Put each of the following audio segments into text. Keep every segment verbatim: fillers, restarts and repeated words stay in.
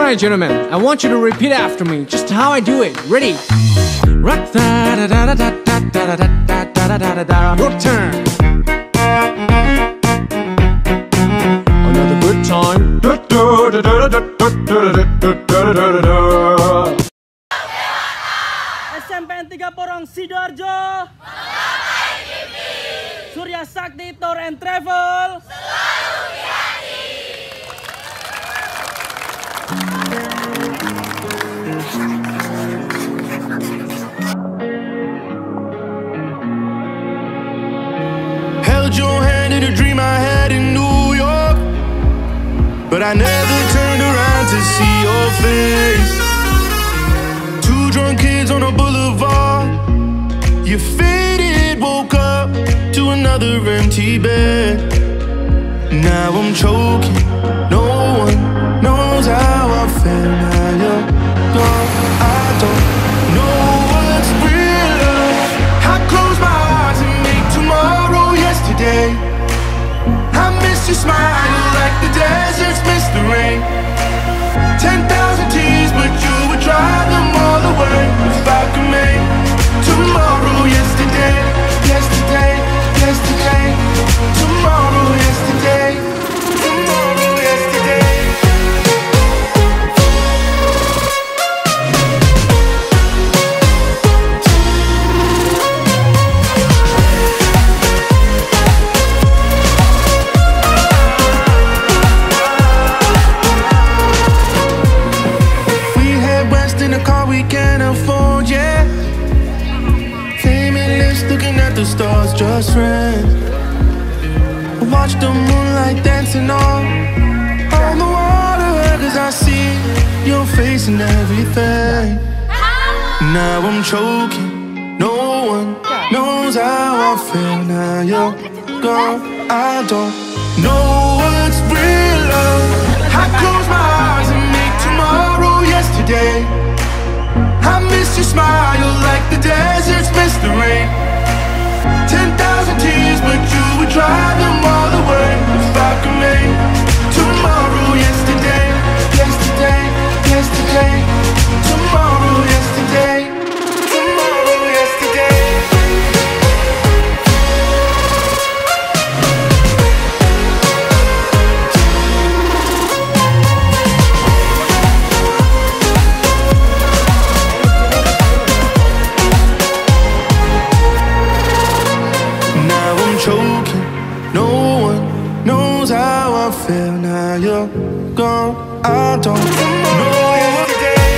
Alright, gentlemen, I want you to repeat after me, just how I do it. Ready? Rock da da da da da da da da da da da da. Your turn. Another good time. Da da da da da da da da da da. S M P N tiga Porong Sidoarjo. Surya Sakti Tour and Travel. Selalu di hati. Held your hand in a dream I had in New York, but I never turned around to see your face. Two drunk kids on a boulevard. You faded, woke up to another empty bed. Now I'm choking, no one knows how I feel. Now you're gone, I don't know what's real love. I close my eyes and make tomorrow yesterday. I miss your smile like the deserts miss the rain. Ten thousand tears, but you would drive them all away. If I could make tomorrow yesterday, yesterday, yesterday, tomorrow yesterday, tomorrow yesterday. We head west in a car we can't afford, yeah. Flaming lips looking at the stars, just friends. Watch the moonlight dancing on on the water, cause I see your face and everything. Now I'm choking, no one knows how I feel. Now you're gone, I don't know what's real love. I close my eyes and make tomorrow yesterday. I miss your smile like the deserts miss the rain. Ten thousand tears, but you would drive them all away. If I could make tomorrow yesterday, yesterday, yesterday, tomorrow yesterday, tomorrow yesterday. Now I'm choking, no one knows how I feel. Now you're gone, I don't know yesterday.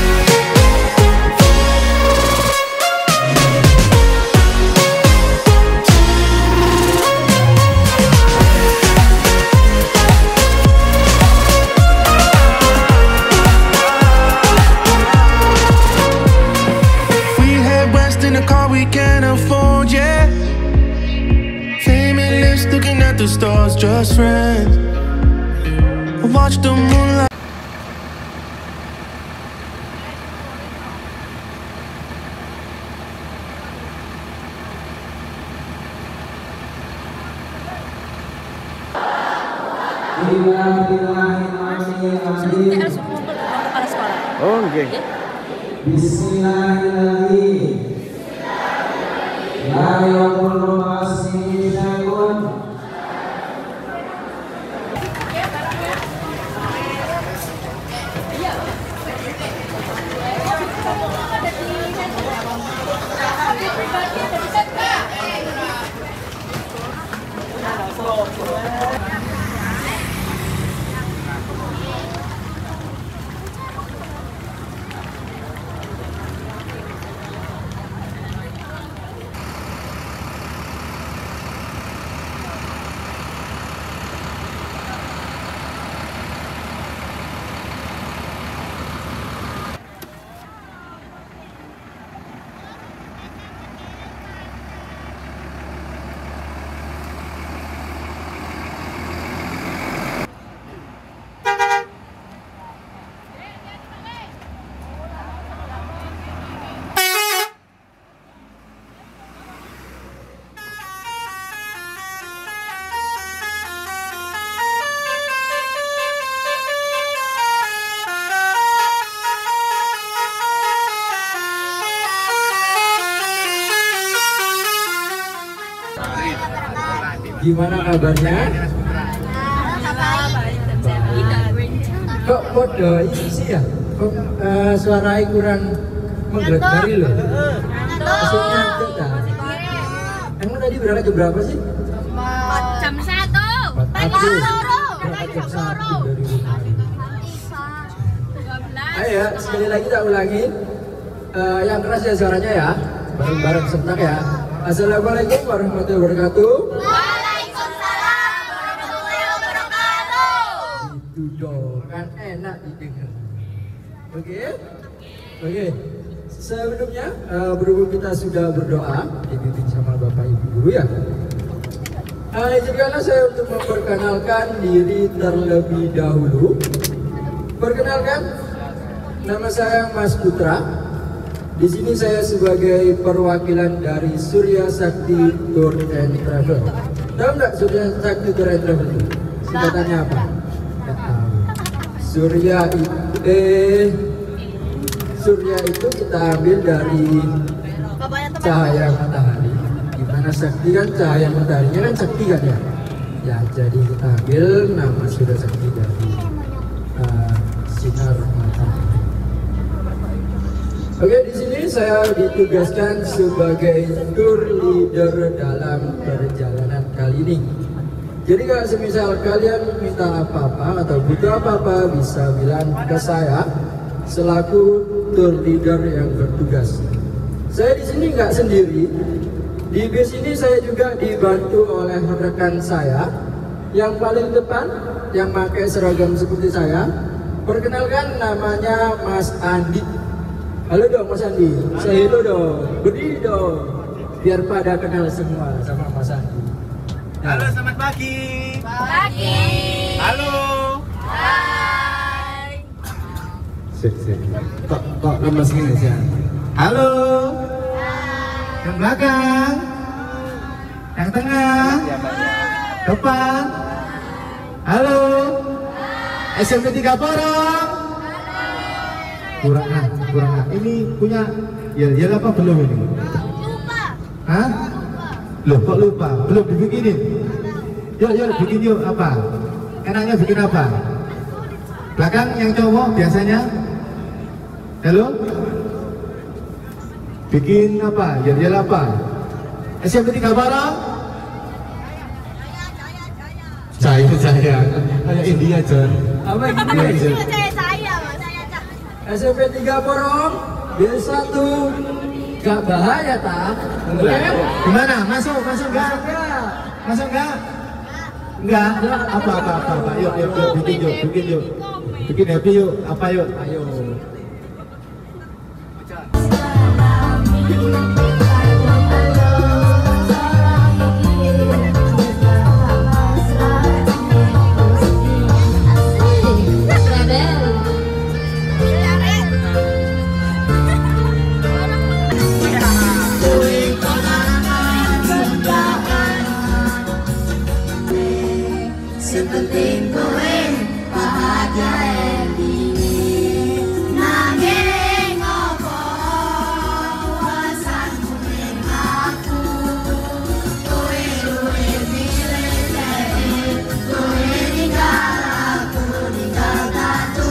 We head west in a car we can't afford, yeah. Flaming lips looking at the stars, just friends. Watch the moonlight. Oh, okay. Bismillahirrahmanirrahim. La yaqulu ma'asmi syai'un. Gimana kabarnya? Kok kode ini sih ya? Kok uh, suaranya kurang menggerak-geri loh? Maksudnya ngantuk dah. Emang tadi berangkat jam berapa sih? Jam satu. Berangkat jam satu dari rumah. Ayo ya, sekali lagi tak ulangin. Uh, yang keras ya suaranya ya. Bareng-bareng sebentar ya. Assalamualaikum warahmatullahi wabarakatuh. Waalaikumsalam warahmatullahi wabarakatuh. Itu dong, kan enak didengar. Oke, oke. Sebelumnya, uh, berhubung kita sudah berdoa, dipimpin sama Bapak Ibu Guru ya. Uh, izinkanlah saya untuk memperkenalkan diri terlebih dahulu. Perkenalkan, nama saya Mas Putra. Di sini saya sebagai perwakilan dari Surya Sakti Tour and Travel. Tahu nggak Surya Sakti Tour and Travel itu? Singkatannya apa? Nggak tahu. Surya itu, eh, Surya itu kita ambil dari cahaya matahari. Gimana Sakti kan cahaya mataharinya kan Sakti kan ya? Ya jadi kita ambil nama Surya Sakti dari uh, sinar matahari. Oke, di sini saya ditugaskan sebagai tour leader dalam perjalanan kali ini. Jadi kalau semisal kalian minta apa-apa atau butuh apa-apa bisa bilang ke saya selaku tour leader yang bertugas. Saya di sini nggak sendiri. Di bis ini saya juga dibantu oleh rekan saya yang paling depan yang pakai seragam seperti saya. Perkenalkan namanya Mas Andi. Halo dong Mas Andi, say hello dong, berdiri dong, biar pada kenal semua sama Mas Andi. Nah. Halo, selamat pagi. Pagi. Halo. Hai. Sip, sip. Kok, kok lemes gini sih? Halo. Yang belakang. Yang tengah. Depan. Halo. S M P tiga Porong. Kurang ah, kurang ah. Ini punya yel-yel apa belum ini? Lupa. Hah? Loh kok lupa? Belum dibikinin? Yuk, yuk bikin yuk apa? Enaknya bikin apa? Belakang yang cowok biasanya? Halo? Bikin apa? Yel-yel apa? S M P tiga Porong? Jaya, jaya. Kayak India, John. Apa gitu Iya, ya? John. Saya saya, saya cak. S M P tiga Porong, B satu, gak bahaya tak? Oke? Gimana? Masuk, masuk enggak? Masuk enggak? Enggak? Apa, apa, apa, apa? Yuk, yuk, yuk, bikin yuk, bikin yuk. Bikin happy yuk, apa yuk? Ayo. Sepenting kowe bahagia ini nanging apa wasanmu ning aku kowe duwe milih kowe ninggal aku ninggal datu.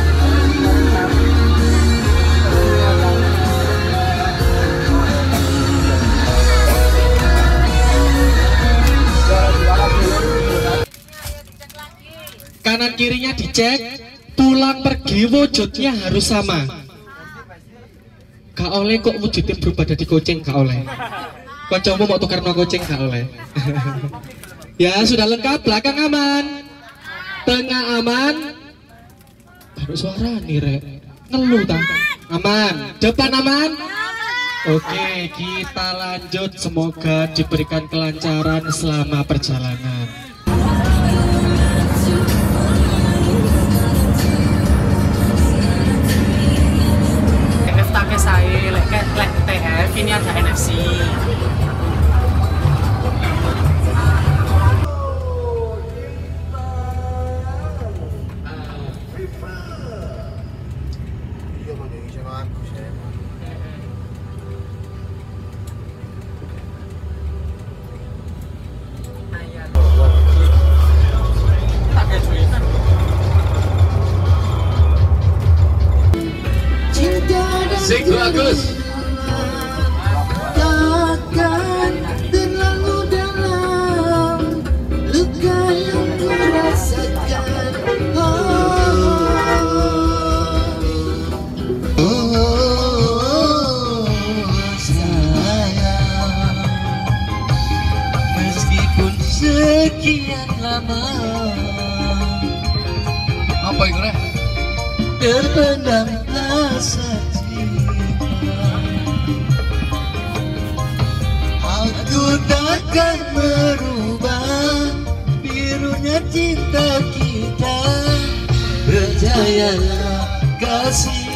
Kanan kirinya dicek, pulang pergi wujudnya harus sama. Gak oleh kok wujudnya berubah dari kucing, gak oleh. Kancamu mau tukar no kucing, gak oleh. Ya sudah lengkap, belakang aman, tengah aman. Baru suara nih rek, ngeluh tak? Aman, depan aman. Oke, kita lanjut. Semoga diberikan kelancaran selama perjalanan. Saya lek lek T F ini ada N F C. sekian lama. Apa itu Rek? Terpendam rasa cinta. Aku takkan merubah birunya cinta kita. Percayalah kasih,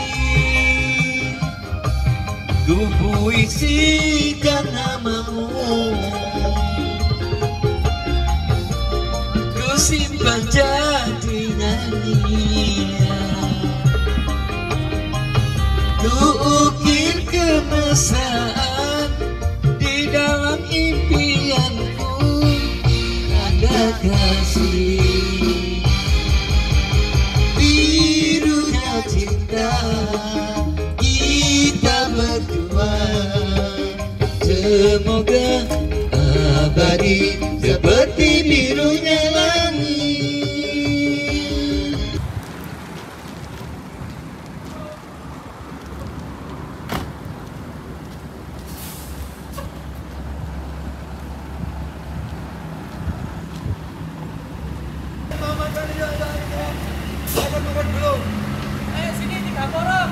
ku puisikan namamu, ku simpan jadi nyanyian, ku ukir kemesraan di dalam impianku. Ada kasih birunya cinta kita berdua, semoga abadi seperti birunya langit. Eh, sini tiga orang.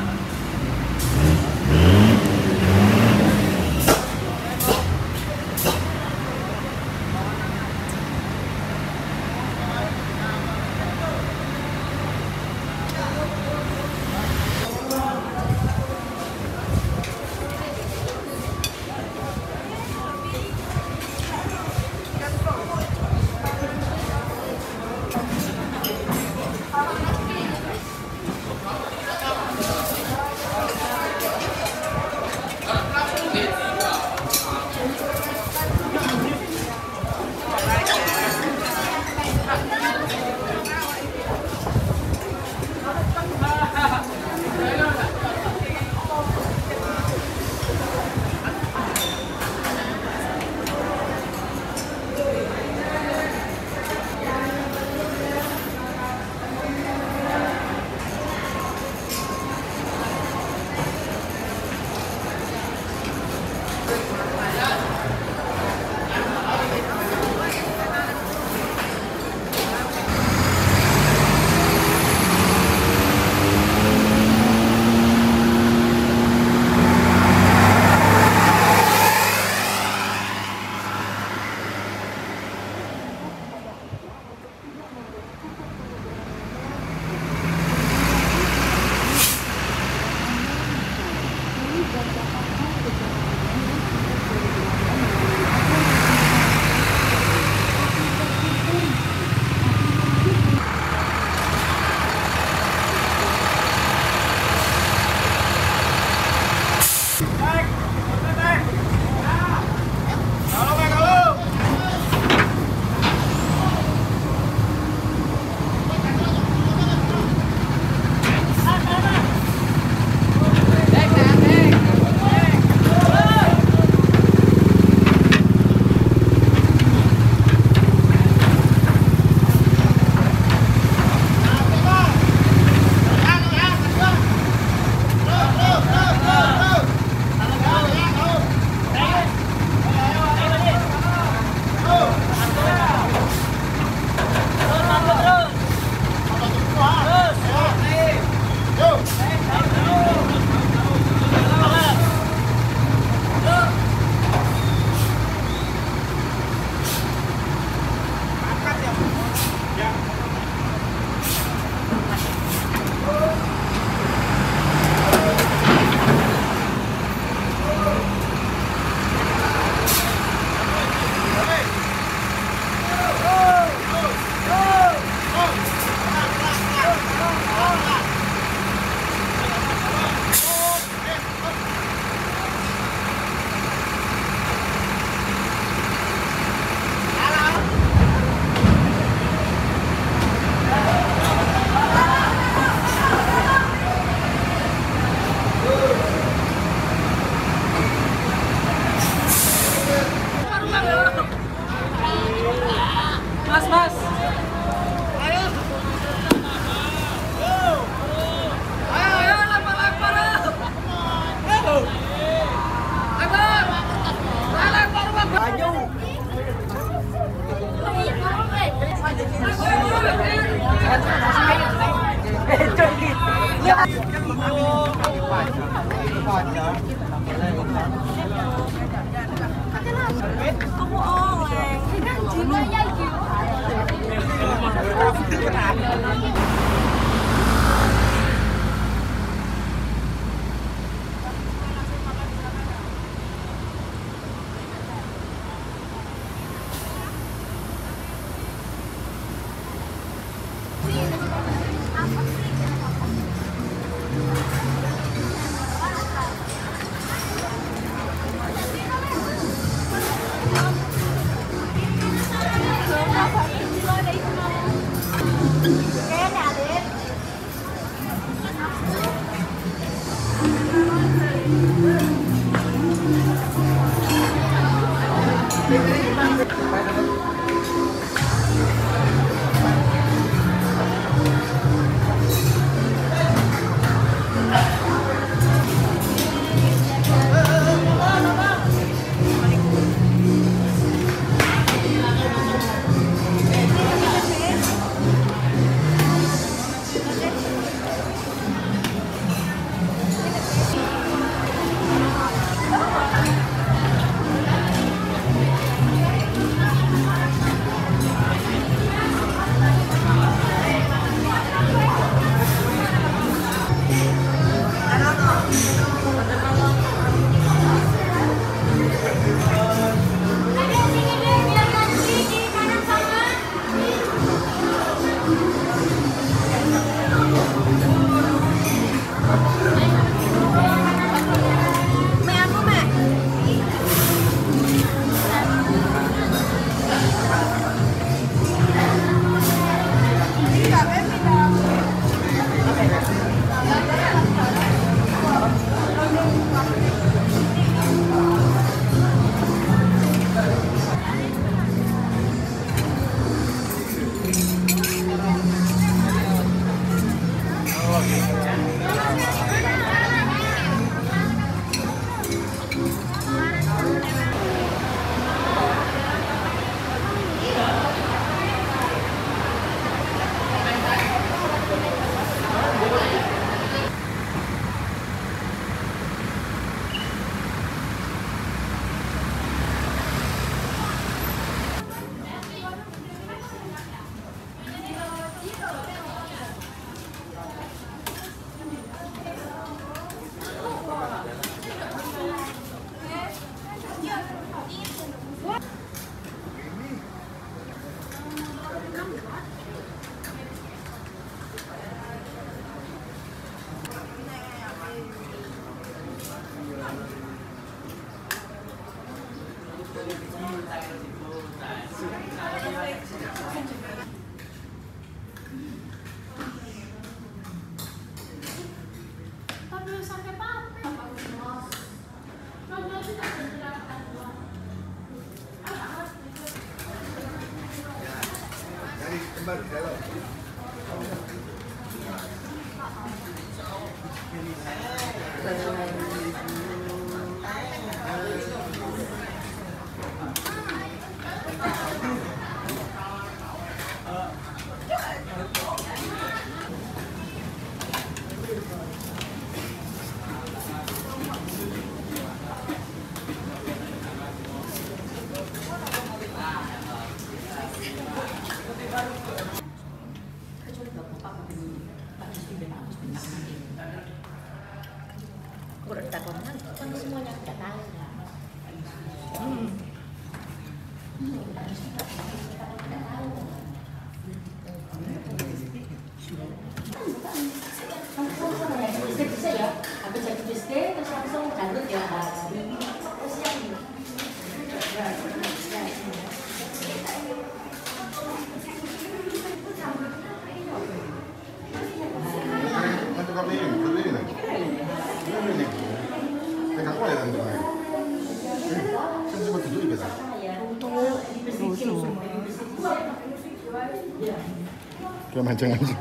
Kayak mancing-mancing.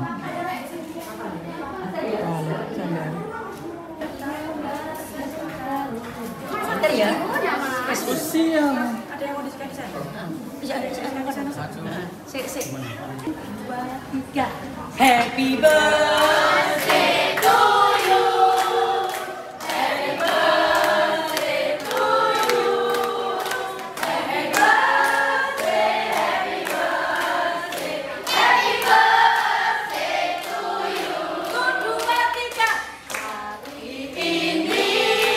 Santai ya? Usia. Ada yang mau disukai di sana? Iya, ada yang mau di sana. Sik, sik. Dua, tiga. Happy birthday to you. Happy birthday to you. Happy birthday, happy birthday, happy birthday to you. Satu, dua, tiga. Hari ini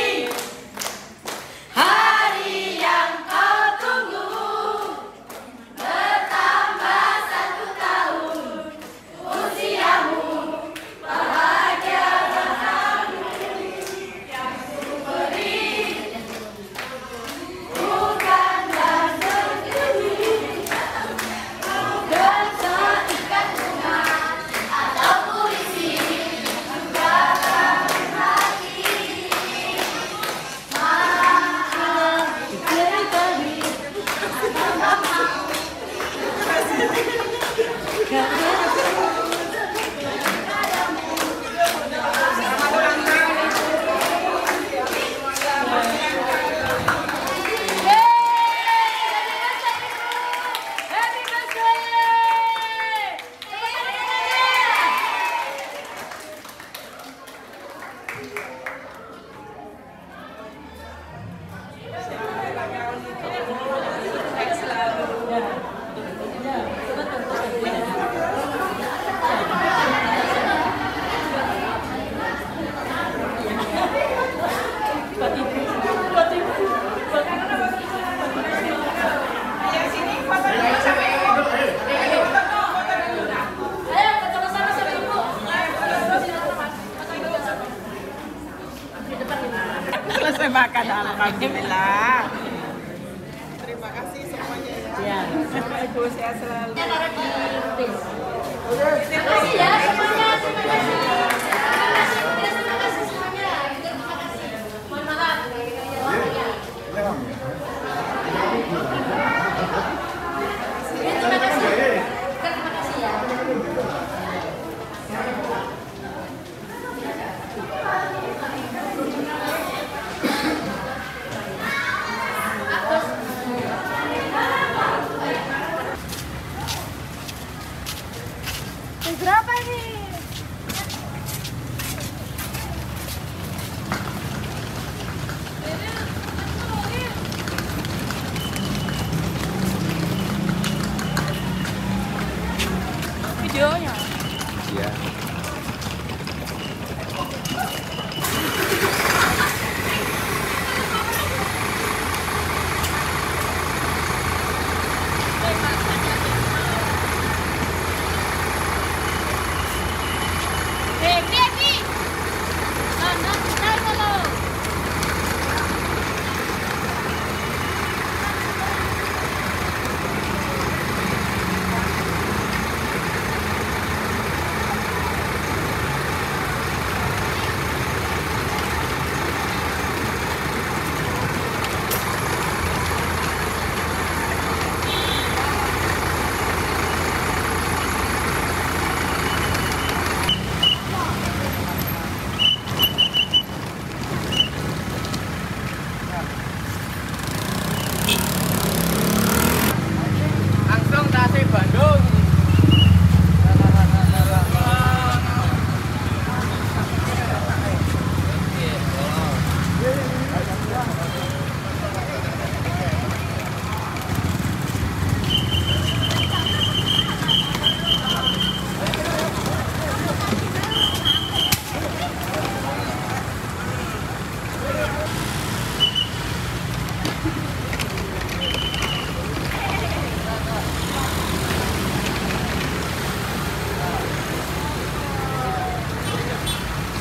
hari yang kau tunggu. Bertambah satu tahun usiamu, bahagia berharmoni yang ku beri, bukan dan sendiri, bukan seikat bunga atau puisi, juga dari hati. Maaf, beri-beri, happy Selesai makan, alhamdulillah. Terima kasih semuanya ya. Ibu sehat selalu. Terima kasih ya semuanya. Terima kasih. Terima kasih semuanya. Terima kasih. Mohon maaf. Terima kasih. Terima kasih ya. Berapa nih?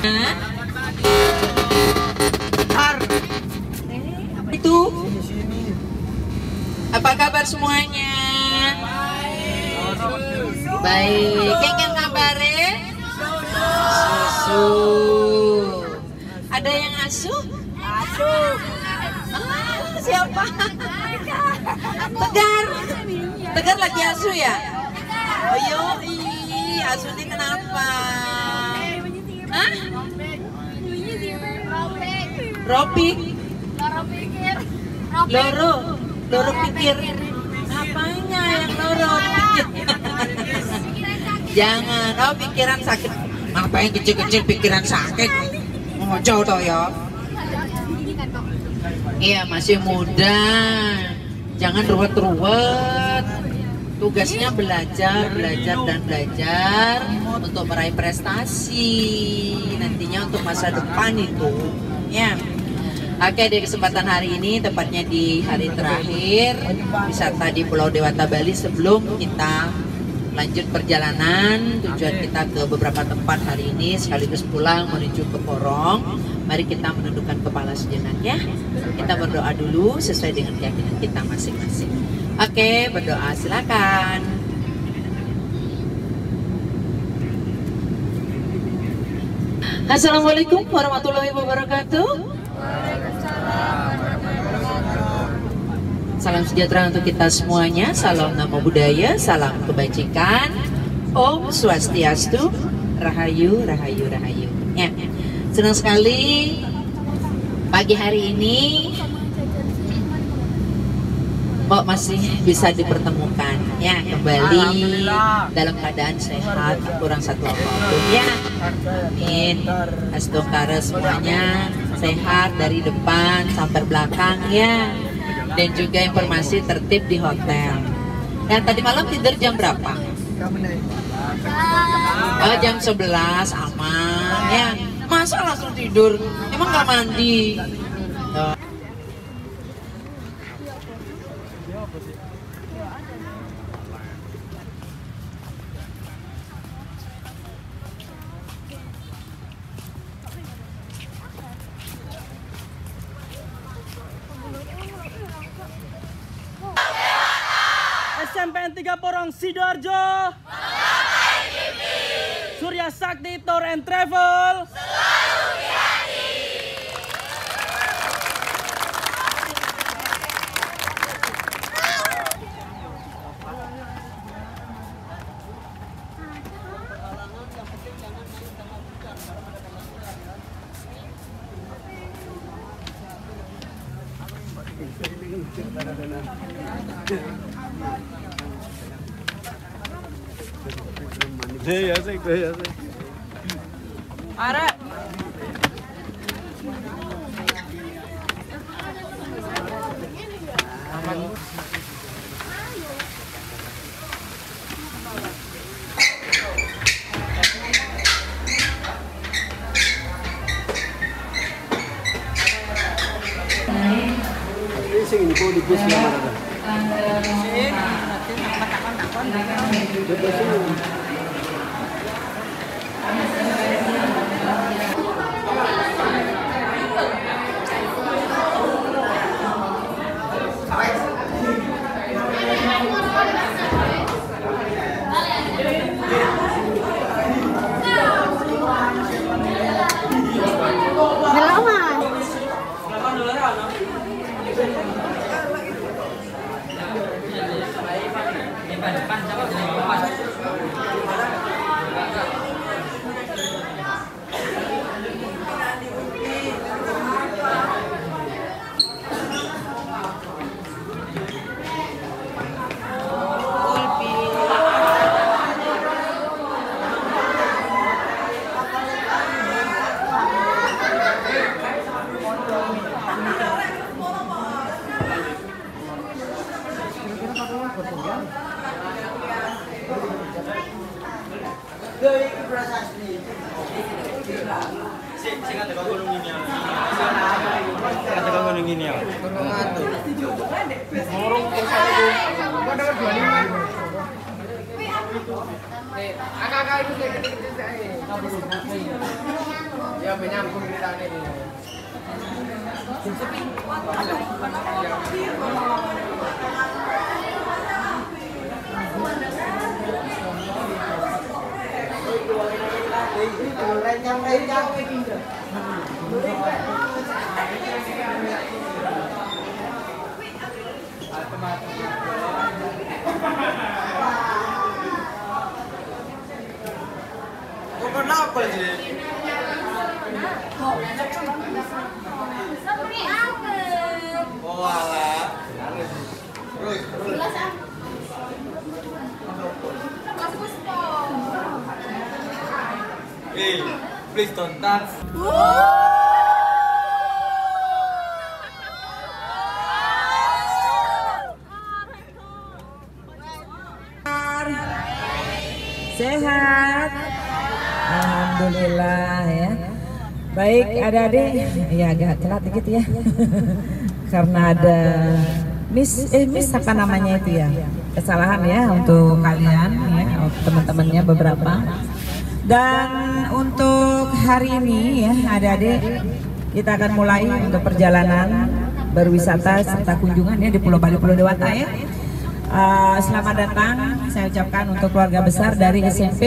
Itu. Apa kabar semuanya? Baik. Yang kabarnya? Susu. Ada yang asuh? Asuh. Ah, siapa? Tegar. Tegar lagi asuh ya? Ayo, ih, asuh ini kenapa? Hah? Ropik. Loro pikir. Loro. Loro pikir. Apanya yang loro pikir? Jangan. Oh, pikiran sakit. Ngapain kecil-kecil pikiran sakit? Ngoco toh ya. Iya, masih muda. Jangan ruwet-ruwet. Tugasnya belajar, belajar, dan belajar untuk meraih prestasi nantinya untuk masa depan itu. Ya. Oke, di kesempatan hari ini, tepatnya di hari terakhir wisata di Pulau Dewata Bali, sebelum kita lanjut perjalanan tujuan kita ke beberapa tempat hari ini sekaligus pulang menuju ke Porong. Mari kita menundukkan kepala sejenak ya. Kita berdoa dulu sesuai dengan keyakinan kita masing-masing. Oke, berdoa silakan. Assalamualaikum warahmatullahi wabarakatuh. Salam sejahtera untuk kita semuanya. Salam namo buddhaya, salam kebajikan. Om Swastiastu, Rahayu, Rahayu, Rahayu. Ya, senang sekali pagi hari ini Mbak masih bisa dipertemukan ya kembali dalam keadaan sehat, kurang satu apapun ya. Amin. Astokara semuanya sehat dari depan sampai belakang ya. Dan juga informasi tertib di hotel. Dan tadi malam tidur jam berapa? Oh, jam sebelas aman ya. Masa langsung tidur? Emang gak mandi? Oh. S M P N tiga Porong Sidoarjo, Surya Sakti Tour and Travel, selalu di hati. Ya sih, ya sih. Ara. Sing ini kok di bus ya mana? Sing, nanti takon-takon. sampai nyambung ceritanya ini. Kok kenapa sih? Seperti apa? Oh alah. Terus, terus. Mas Puspo. Hey, please don't touch. Sehat, alhamdulillah ya. Baik adik-adik, ya agak telat dikit ya, karena ada miss, eh miss apa namanya itu ya, kesalahan ya untuk kalian ya, teman-temannya beberapa. Dan untuk hari ini ya adik-adik, kita akan mulai untuk perjalanan berwisata serta kunjungan ya di Pulau Bali Pulau Dewata ya. Uh, selamat datang saya ucapkan untuk keluarga besar dari S M P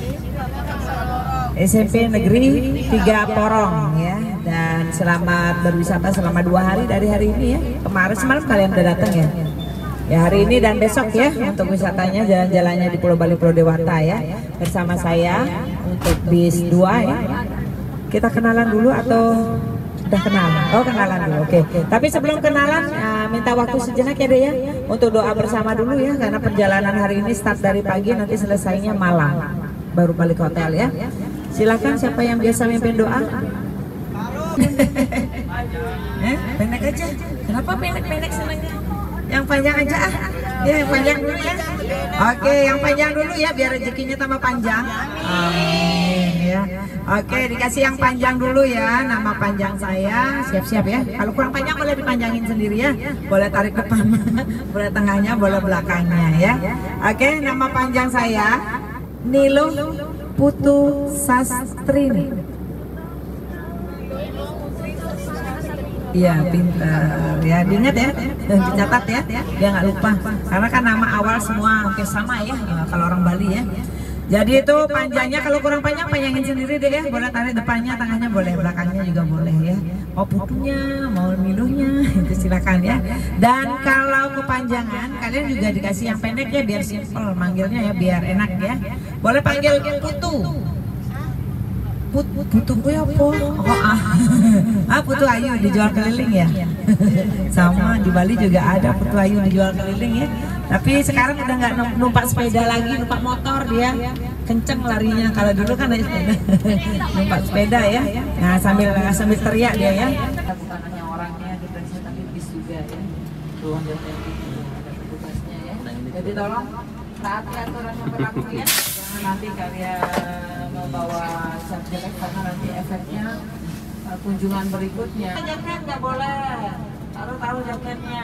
S M P Negeri tiga Porong ya, dan selamat berwisata selama dua hari dari hari ini ya. Kemarin semalam kalian udah datang ya. Ya hari ini dan besok ya untuk wisatanya jalan-jalannya di Pulau Bali Pulau Dewata ya bersama saya untuk bis dua ya. Kita kenalan dulu atau udah kenalan? Oh kenalan dulu, oke. Okay. Tapi sebelum kenalan, uh, minta waktu sejenak ya deh ya, untuk doa bersama dulu ya, karena perjalanan hari ini start dari pagi, nanti selesainya malam, baru balik ke hotel ya. Silakan siapa yang biasa mimpin doa? eh, pendek aja. Kenapa pendek-pendek senangnya? Yang panjang aja ah. Ya yang panjang dulu ya. Oke, yang panjang dulu ya, biar rezekinya tambah panjang. Amin ya. Oke, dikasih yang panjang dulu ya. Nama panjang saya, siap-siap ya. Kalau kurang panjang boleh dipanjangin sendiri ya. Boleh tarik depan, boleh tengahnya, boleh belakangnya ya. Oke, nama panjang saya Nilo Putu Sastrini. Iya, pintar ya, diingat ya, dan dicatat ya, dia nggak lupa. Karena kan nama awal semua hampir sama ya, ya kalau orang Bali ya. Jadi itu panjangnya, kalau kurang panjang panjangin sendiri deh ya. Boleh tarik depannya, tengahnya boleh, belakangnya juga boleh ya. Mau putunya, mau miluhnya, itu silakan ya. Dan kalau kepanjangan, kalian juga dikasih yang pendek ya, biar simple manggilnya ya, biar enak ya. Boleh panggil putu. Put, putu gue apa? Oh ah, ah putu ayu dijual keliling ya. Sama di Bali juga ada putu ayu dijual keliling ya. Tapi sekarang udah nggak numpak sepeda lagi, numpak motor dia. Kenceng larinya. Kalau dulu kan ada sepeda, numpak sepeda ya. Nah sambil sambil teriak dia ya. Bukan hanya orangnya depresi, tapi bis juga ya. Tuh ada petugasnya ya. Jadi tolong taati aturan yang berlaku ya. Jangan nanti kalian membawa cat jelek, karena nanti efeknya uh, kunjungan berikutnya. Jaket nggak boleh, taruh-taruh jaketnya.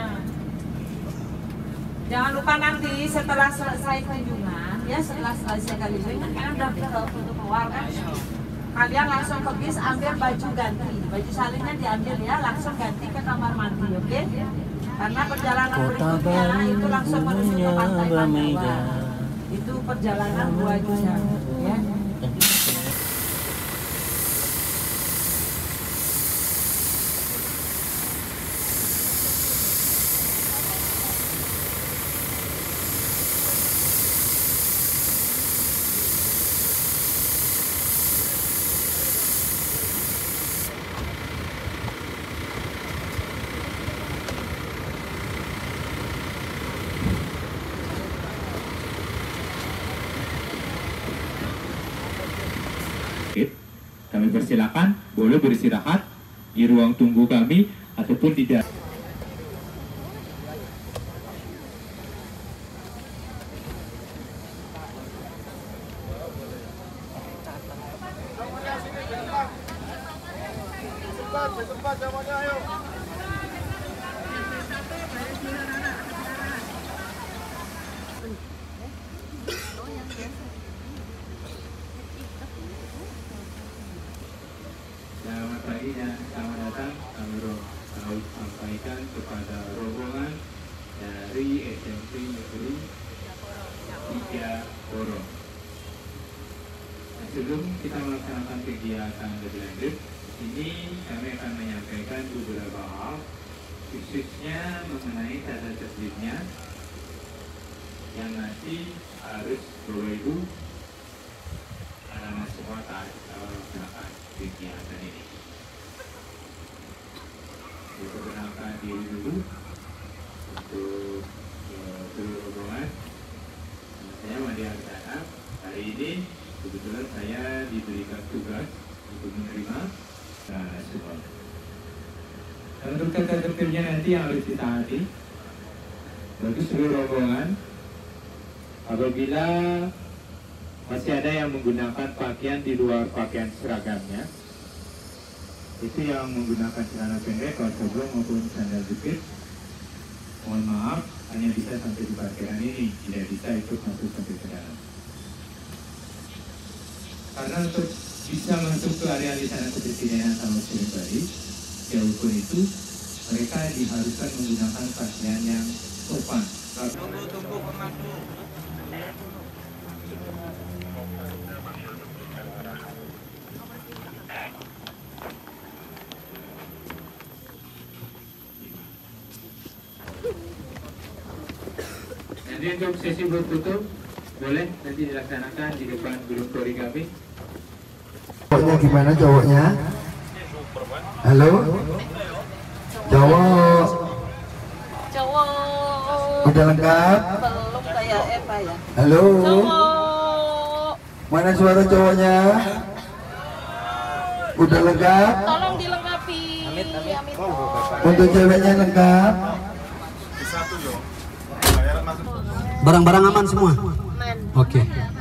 Jangan lupa nanti setelah selesai kunjungan, ya setelah selesai keliling kan kalian udah untuk keluar kan, kalian langsung ke bis ambil baju ganti, baju salinnya diambil ya, langsung ganti ke kamar mandi, oke? Okay? Karena perjalanan berikutnya itu langsung menuju ke pantai Pandawa. Itu perjalanan dua jam ya. Kami persilakan boleh beristirahat di ruang tunggu kami ataupun tidak. dari S M P Negeri tiga Porong. Nah, sebelum kita melaksanakan kegiatan lebih lanjut, ini kami akan menyampaikan beberapa hal, khususnya mengenai tata tertibnya yang nanti harus Bapak Ibu anak-anak semua taat dalam melaksanakan kegiatan ini. Perkenalkan diri dulu untuk uh, seluruh rombongan. Saya Madi Ardana. Hari ini kebetulan saya diberikan tugas untuk menerima uh, semua. Dan untuk tata tertibnya nanti yang harus ditaati bagi seluruh rombongan, apabila masih ada yang menggunakan pakaian di luar pakaian seragamnya, itu yang menggunakan celana pendek, kaos oblong maupun sandal jepit, mohon maaf, hanya bisa sampai di parkiran ini, tidak bisa ikut masuk sampai ke dalam. Karena untuk bisa masuk ke area di sana kepresidenan sama Surimbari, jauh itu mereka diharuskan menggunakan pakaian yang sopan. Tunggu-tunggu pemandu. Nanti untuk sesi bertutup boleh nanti dilaksanakan di depan gedung Polri kami. Cowoknya gimana cowoknya? Halo? Cowok Cowok udah lengkap? belum kayak Eva ya. Halo? Cowok Mana suara cowoknya? Udah lengkap? tolong dilengkapi. Amit amit. Untuk ceweknya lengkap? Barang-barang aman semua? Oke.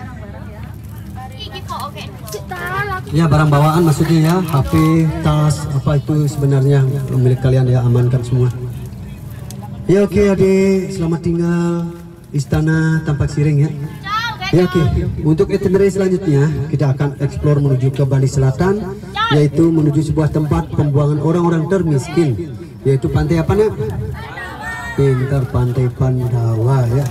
Ya, barang bawaan maksudnya ya, H P, tas, apa itu sebenarnya milik kalian ya, amankan semua. Ya oke adik, selamat tinggal Istana Tampak Siring ya. Ya oke, untuk itinerary selanjutnya kita akan eksplor menuju ke Bali Selatan, yaitu menuju sebuah tempat pembuangan orang-orang termiskin, yaitu pantai apa nak? Pintar, Pantai Pandawa ya.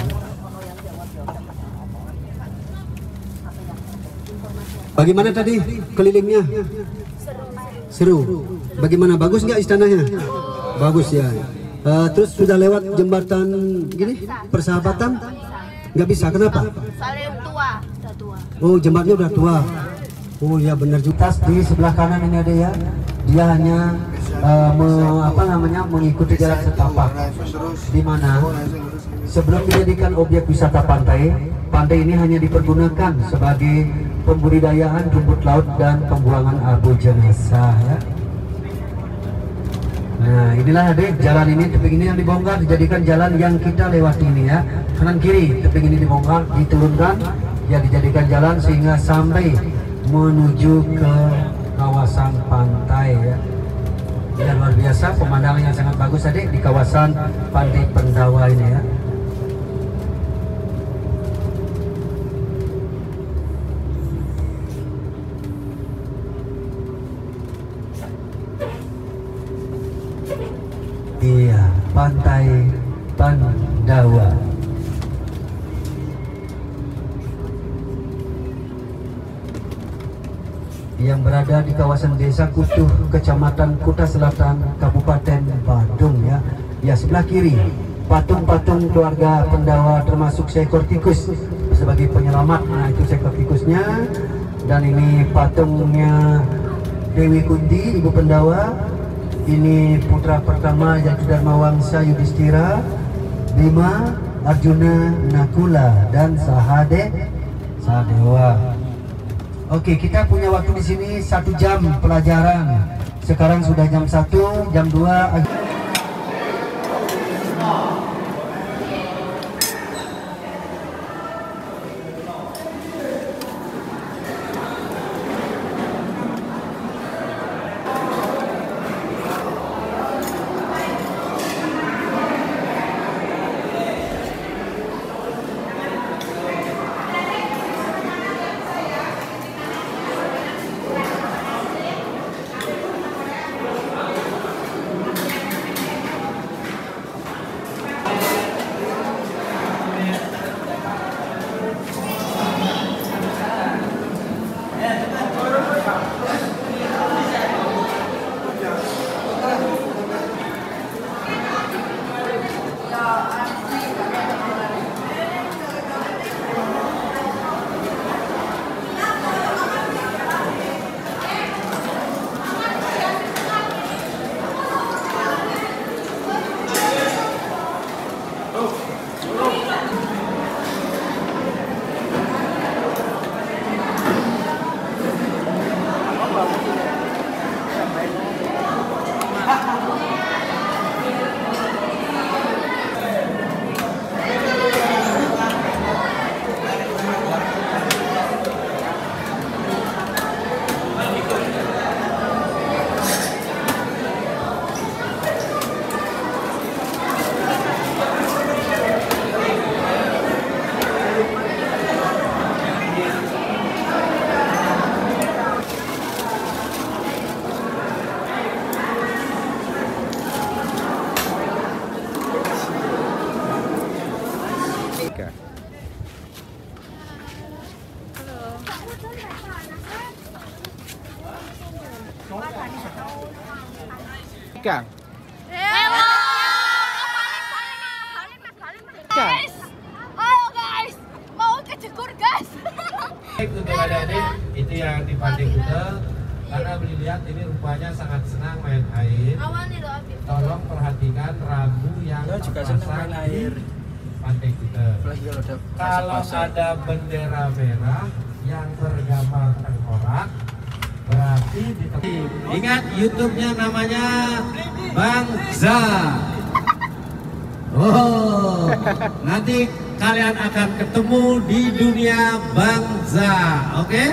Bagaimana tadi kelilingnya? Seru. Bagaimana, bagus nggak istananya? Bagus ya. Uh, terus sudah lewat jembatan gini persahabatan? Nggak bisa, kenapa? Saling tua, udah tua. Oh, jembatannya udah tua. Oh ya benar juga. Di sebelah kanan ini ada ya. Dia hanya uh, me, apa namanya mengikuti jalan setapak. Di mana sebelum dijadikan objek wisata pantai, pantai ini hanya dipergunakan sebagai pembudidayaan rumput laut dan pembuangan abu jenazah ya. Nah inilah adik, jalan ini, tebing ini yang dibongkar dijadikan jalan yang kita lewati ini ya. Kanan kiri tebing ini dibongkar, diturunkan ya, dijadikan jalan sehingga sampai menuju ke kawasan pantai ya. Ya luar biasa, pemandangan yang sangat bagus adik di kawasan Pantai Pandawa ini ya. Iya, Pantai Pandawa. Yang berada di kawasan Desa Kutuh, Kecamatan Kuta Selatan, Kabupaten Badung ya. Ya sebelah kiri patung-patung keluarga Pandawa termasuk seekor tikus sebagai penyelamat. Nah itu seekor tikusnya. Dan ini patungnya Dewi Kunti, Ibu Pandawa. Ini putra pertama yaitu Dharma Wangsa Yudhistira, Bima, Arjuna, Nakula, dan Sahade, Sadewa. Oke, kita punya waktu di sini satu jam pelajaran. Sekarang sudah jam satu, jam dua. Kang? Guys, halo guys, mau ke Jekur guys. Untuk adik-adik itu yang di Pantai Kuta, karena beli lihat ini rupanya sangat senang main air. Tolong perhatikan rambu yang terpasang di Pantai Kuta. Kalau ada bendera merah yang bergambar tengkorak, berarti di ingat YouTube-nya namanya Bangza. Oh, nanti kalian akan ketemu di dunia Bangza, oke? Okay?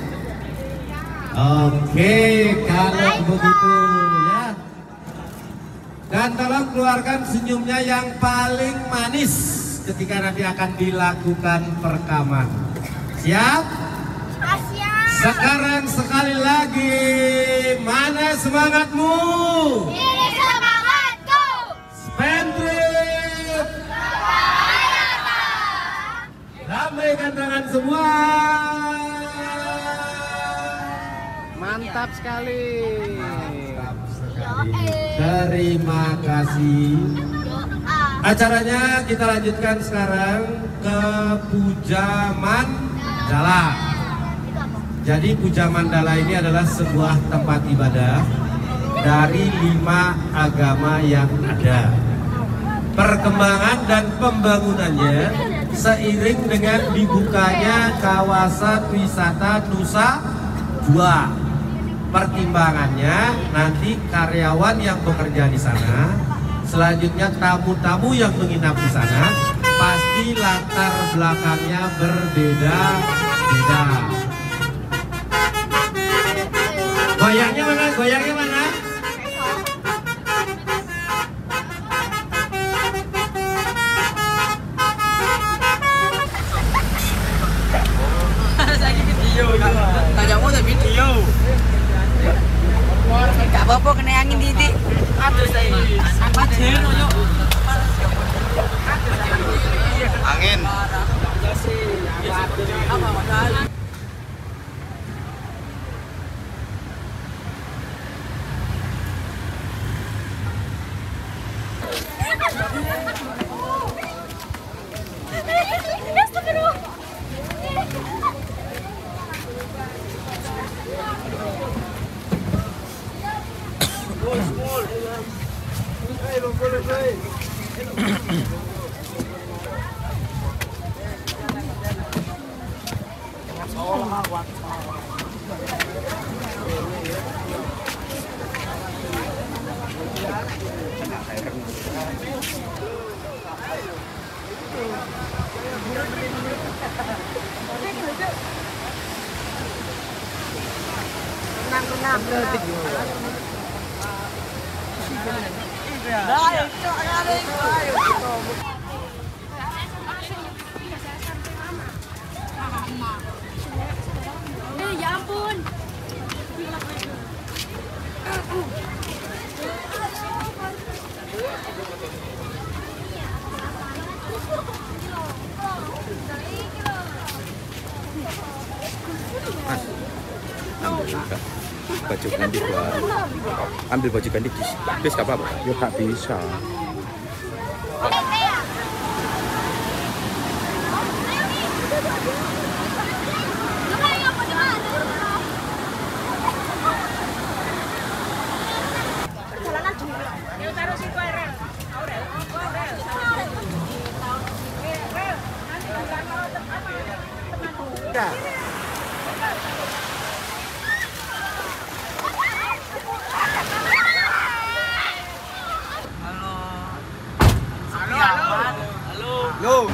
Oke, okay, kalau begitu ya. Dan tolong keluarkan senyumnya yang paling manis ketika nanti akan dilakukan perekaman. Siap? Siap. Sekarang sekali lagi, mana semangatmu? Ini semangatku. Spendrip. Lambaikan tangan semua. Mantap sekali. Mantap sekali. Terima kasih. Acaranya kita lanjutkan sekarang ke Puja Mandala. Jadi Puja Mandala ini adalah sebuah tempat ibadah dari lima agama yang ada. Perkembangan dan pembangunannya seiring dengan dibukanya kawasan wisata Nusa Dua. Pertimbangannya nanti karyawan yang bekerja di sana, selanjutnya tamu-tamu yang menginap di sana, pasti latar belakangnya berbeda-beda. Goyangnya mana? Goyangnya mana? Saya video, tanya mau video. Gak apa-apa kena angin titik. Aduh saya. Angin. Eh, ya ampun. Baju ganti buat ambil baju ganti di bis gak apa-apa? Ya gak bisa. Halo.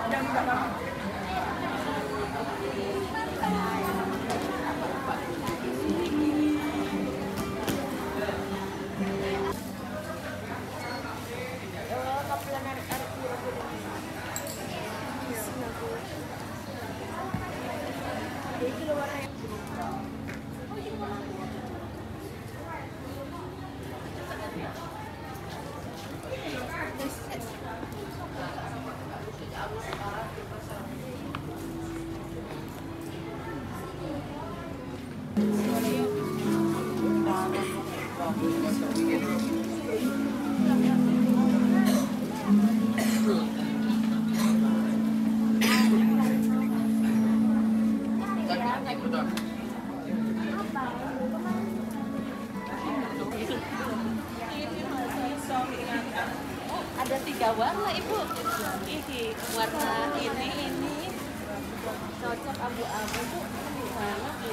Ada tiga warna ibu. Ini warna ini ini cocok abu-abu bu. Mana bu?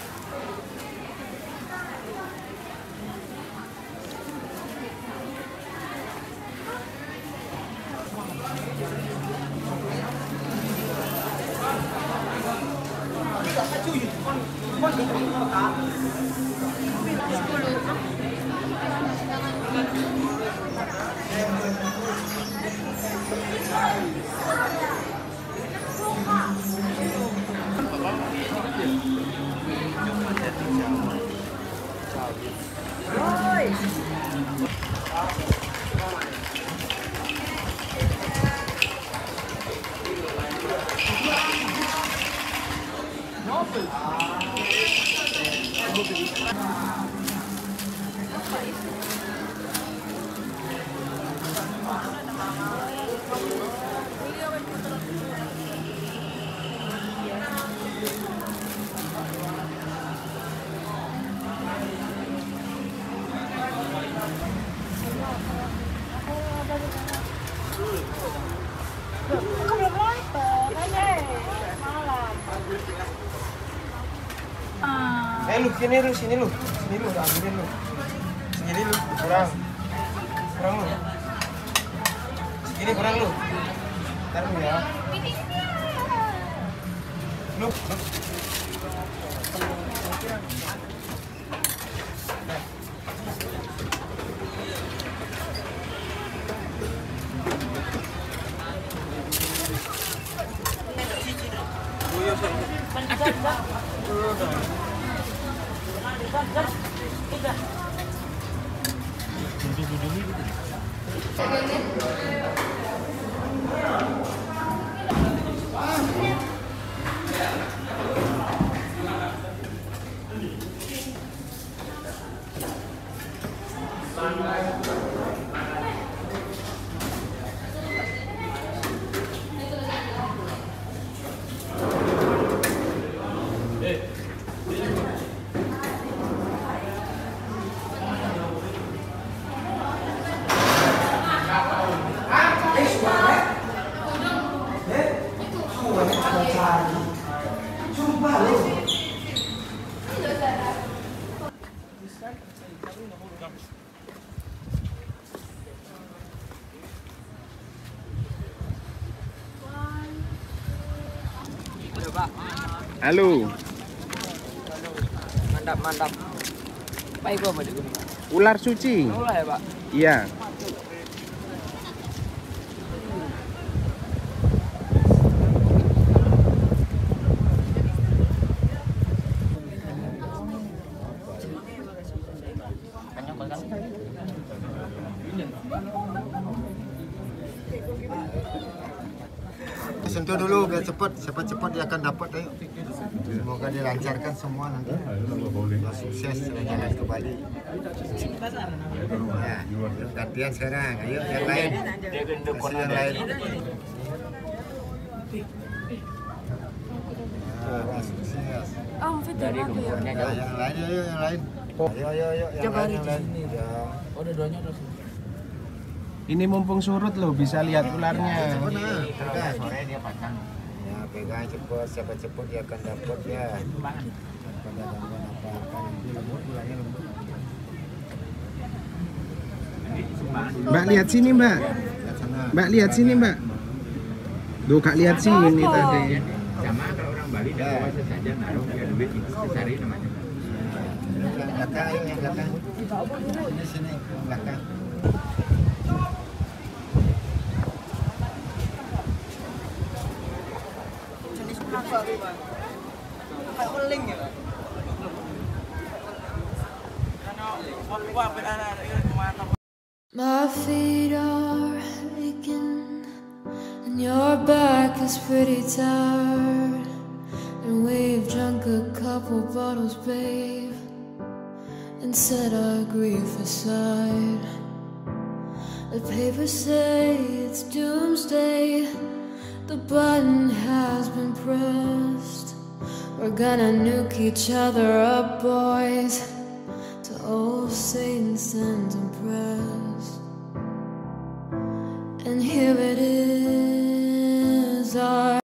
Aku belum lapar, kan malam. Ah. Eh lu sini lu sini lu sini lu ambilin lu segini lu kurang kurang lu segini kurang lu ntar lu ya lu, lu. Halo. Mantap, mantap. Pak Ibu apa itu? Ular suci. Ular ya, Pak? Iya. Sentuh dulu biar cepat, cepat-cepat dia akan dapat ayo. Semoga dilancarkan semua nanti. Sukses jalan-jalan ke Bali. Ya, gantian sekarang. Ayo yang lain. Kasih yang lain. Ah, sukses. Oh, dari lumpurnya jauh. Yang lain, ayo yang lain. Ayo, ayo, ayo, yang lain, yang lain. Ya. Oh, ada duanya terus. Ini mumpung surut loh, bisa lihat ularnya. Cepat nah, pegang. Sore dia pasang. Ya, pegang cepat, siapa cepat dia akan dapat ya. Tanpa ada gangguan apa-apa. Nanti lembut, ularnya lembut. Mbak lihat sini, Mbak. Mbak lihat sini, Mbak. Duh, Kak lihat sih ini tadi. Sama kalau orang Bali dia bawa sesajen naruh dia duit itu sesari namanya. Belakang ini belakang. Ini sini belakang. Jenis apa tuh, Bang? Kayak beling ya, Bang. My feet are aching and your back is pretty tired, and we've drunk a couple bottles, babe, and set our grief aside. The papers say it's doomsday, the button has been pressed, we're gonna nuke each other up, boys, to old Satan sends and press. And here it is, our